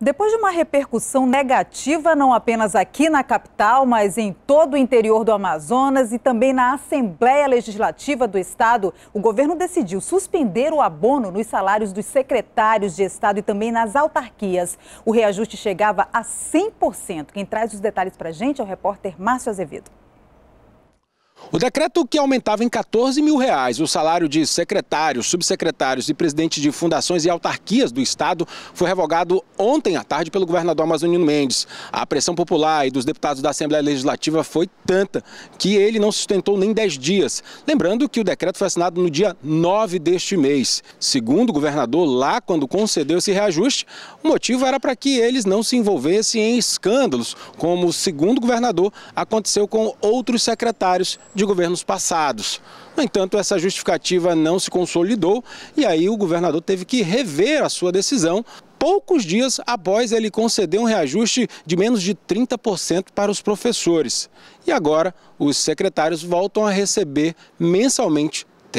Depois de uma repercussão negativa, não apenas aqui na capital, mas em todo o interior do Amazonas e também na Assembleia Legislativa do Estado, o governo decidiu suspender o abono nos salários dos secretários de Estado e também nas autarquias. O reajuste chegava a 100%. Quem traz os detalhes para a gente é o repórter Márcio Azevedo. O decreto que aumentava em R$14 mil o salário de secretários, subsecretários e presidentes de fundações e autarquias do Estado foi revogado ontem à tarde pelo governador Amazonino Mendes. A pressão popular e dos deputados da Assembleia Legislativa foi tanta que ele não sustentou nem 10 dias. Lembrando que o decreto foi assinado no dia 9 deste mês. Segundo o governador, lá quando concedeu esse reajuste, o motivo era para que eles não se envolvessem em escândalos, como, segundo o governador, aconteceu com outros secretários de governos passados. No entanto, essa justificativa não se consolidou e aí o governador teve que rever a sua decisão poucos dias após ele conceder um reajuste de menos de 30% para os professores. E agora, os secretários voltam a receber mensalmente R$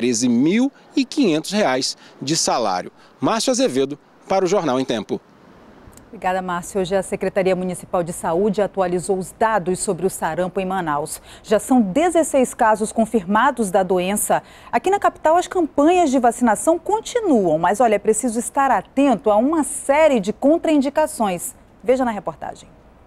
13.500 de salário. Márcio Azevedo, para o Jornal em Tempo. Obrigada, Márcio. Hoje a Secretaria Municipal de Saúde atualizou os dados sobre o sarampo em Manaus. Já são 16 casos confirmados da doença. Aqui na capital, as campanhas de vacinação continuam, mas olha, é preciso estar atento a uma série de contraindicações. Veja na reportagem.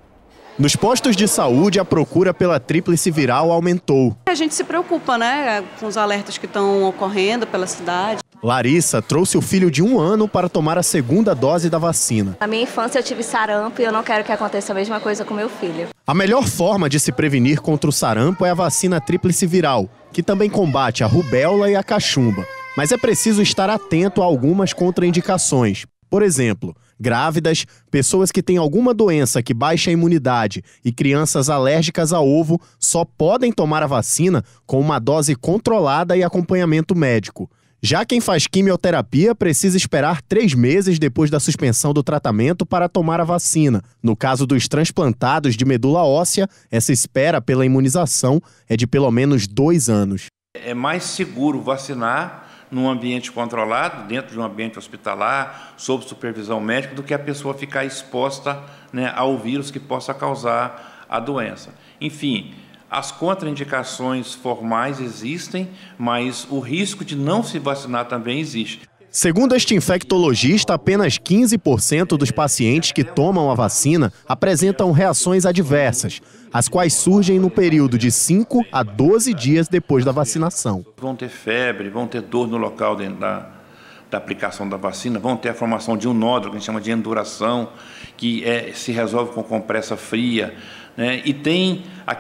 Nos postos de saúde, a procura pela tríplice viral aumentou. A gente se preocupa, né, com os alertas que estão ocorrendo pela cidade. Larissa trouxe o filho de 1 ano para tomar a segunda dose da vacina. Na minha infância eu tive sarampo e eu não quero que aconteça a mesma coisa com meu filho. A melhor forma de se prevenir contra o sarampo é a vacina tríplice viral, que também combate a rubéola e a cachumba. Mas é preciso estar atento a algumas contraindicações. Por exemplo, grávidas, pessoas que têm alguma doença que baixa a imunidade e crianças alérgicas a ovo só podem tomar a vacina com uma dose controlada e acompanhamento médico. Já quem faz quimioterapia precisa esperar 3 meses depois da suspensão do tratamento para tomar a vacina. No caso dos transplantados de medula óssea, essa espera pela imunização é de pelo menos 2 anos. É mais seguro vacinar num ambiente controlado, dentro de um ambiente hospitalar, sob supervisão médica, do que a pessoa ficar exposta, né, ao vírus que possa causar a doença. Enfim, as contraindicações formais existem, mas o risco de não se vacinar também existe. Segundo este infectologista, apenas 15% dos pacientes que tomam a vacina apresentam reações adversas, as quais surgem no período de 5 a 12 dias depois da vacinação. Vão ter febre, vão ter dor no local da aplicação da vacina, vão ter a formação de um nódulo, que a gente chama de enduração, que se resolve com compressa fria, né? E tem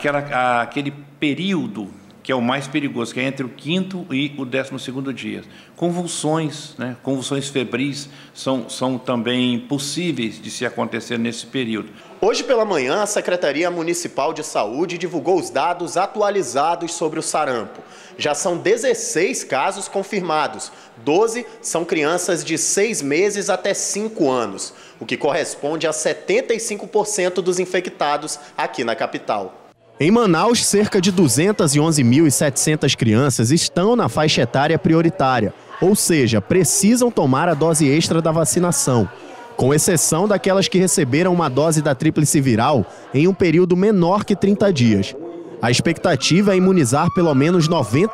aquele período que é o mais perigoso, que é entre o 5º e o 12º dia. Convulsões, né? Convulsões febris são também possíveis de se acontecer nesse período. Hoje pela manhã, a Secretaria Municipal de Saúde divulgou os dados atualizados sobre o sarampo. Já são 16 casos confirmados, 12 são crianças de 6 meses até 5 anos, o que corresponde a 75% dos infectados aqui na capital. Em Manaus, cerca de 211.700 crianças estão na faixa etária prioritária, ou seja, precisam tomar a dose extra da vacinação, com exceção daquelas que receberam uma dose da tríplice viral em um período menor que 30 dias. A expectativa é imunizar pelo menos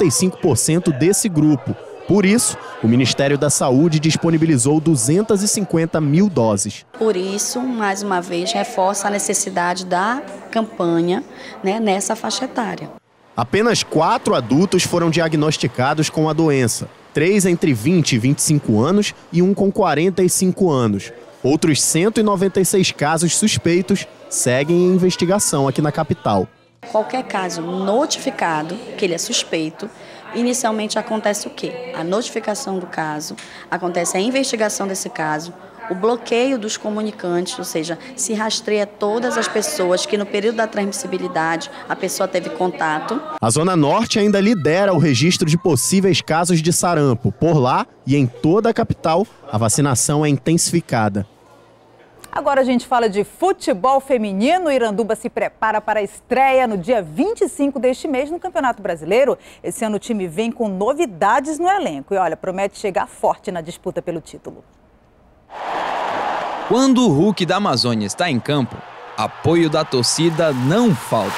95% desse grupo. Por isso, o Ministério da Saúde disponibilizou 250 mil doses. Por isso, mais uma vez, reforça a necessidade da campanha, né, nessa faixa etária. Apenas 4 adultos foram diagnosticados com a doença, 3 entre 20 e 25 anos e 1 com 45 anos. Outros 196 casos suspeitos seguem em investigação aqui na capital. Qualquer caso notificado que ele é suspeito, inicialmente acontece o quê? A notificação do caso, acontece a investigação desse caso, o bloqueio dos comunicantes, ou seja, se rastreia todas as pessoas que no período da transmissibilidade a pessoa teve contato. A Zona Norte ainda lidera o registro de possíveis casos de sarampo. Por lá e em toda a capital, a vacinação é intensificada. Agora a gente fala de futebol feminino. O Iranduba se prepara para a estreia no dia 25 deste mês no Campeonato Brasileiro. Esse ano o time vem com novidades no elenco e olha, promete chegar forte na disputa pelo título. Quando o Hulk da Amazônia está em campo, apoio da torcida não falta.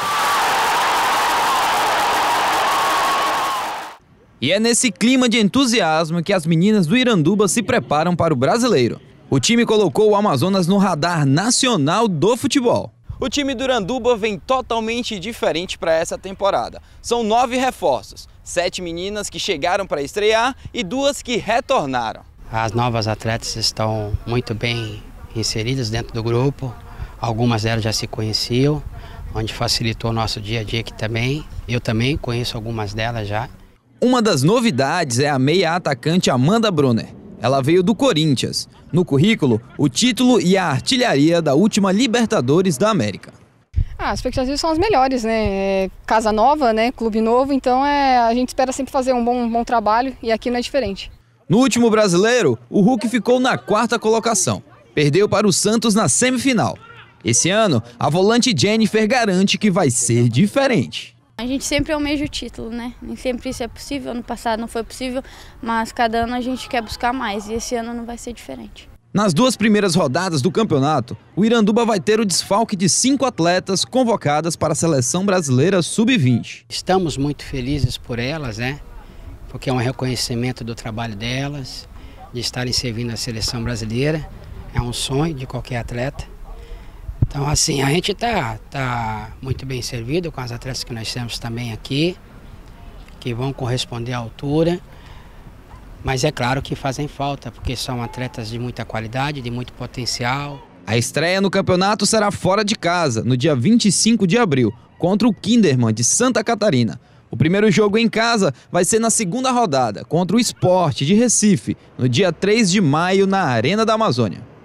E é nesse clima de entusiasmo que as meninas do Iranduba se preparam para o Brasileiro. O time colocou o Amazonas no radar nacional do futebol. O time do Iranduba vem totalmente diferente para essa temporada. São 9 reforços, 7 meninas que chegaram para estrear e 2 que retornaram. As novas atletas estão muito bem inseridas dentro do grupo. Algumas delas já se conheciam, onde facilitou o nosso dia a dia aqui também. Eu também conheço algumas delas já. Uma das novidades é a meia atacante Amanda Brunner. Ela veio do Corinthians. No currículo, o título e a artilharia da última Libertadores da América. As expectativas são as melhores, né? Casa nova, né? Clube novo, então a gente espera sempre fazer um bom trabalho e aqui não é diferente. No último Brasileiro, o Hulk ficou na 4ª colocação. Perdeu para o Santos na semifinal. Esse ano, a volante Jennifer garante que vai ser diferente. A gente sempre almeja o título, né? Nem sempre isso é possível, ano passado não foi possível, mas cada ano a gente quer buscar mais e esse ano não vai ser diferente. Nas 2 primeiras rodadas do campeonato, o Iranduba vai ter o desfalque de 5 atletas convocadas para a Seleção Brasileira Sub-20. Estamos muito felizes por elas, né? Porque é um reconhecimento do trabalho delas, de estarem servindo a Seleção Brasileira. É um sonho de qualquer atleta. Então, assim, a gente tá muito bem servido com as atletas que nós temos também aqui, que vão corresponder à altura, mas é claro que fazem falta, porque são atletas de muita qualidade, de muito potencial. A estreia no campeonato será fora de casa, no dia 25 de abril, contra o Kinderman de Santa Catarina. O primeiro jogo em casa vai ser na 2ª rodada, contra o Sport de Recife, no dia 3 de maio, na Arena da Amazônia.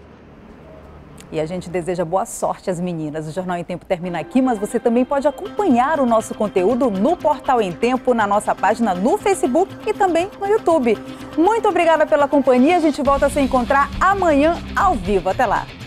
E a gente deseja boa sorte às meninas. O Jornal em Tempo termina aqui, mas você também pode acompanhar o nosso conteúdo no Portal em Tempo, na nossa página no Facebook e também no YouTube. Muito obrigada pela companhia. A gente volta a se encontrar amanhã ao vivo. Até lá.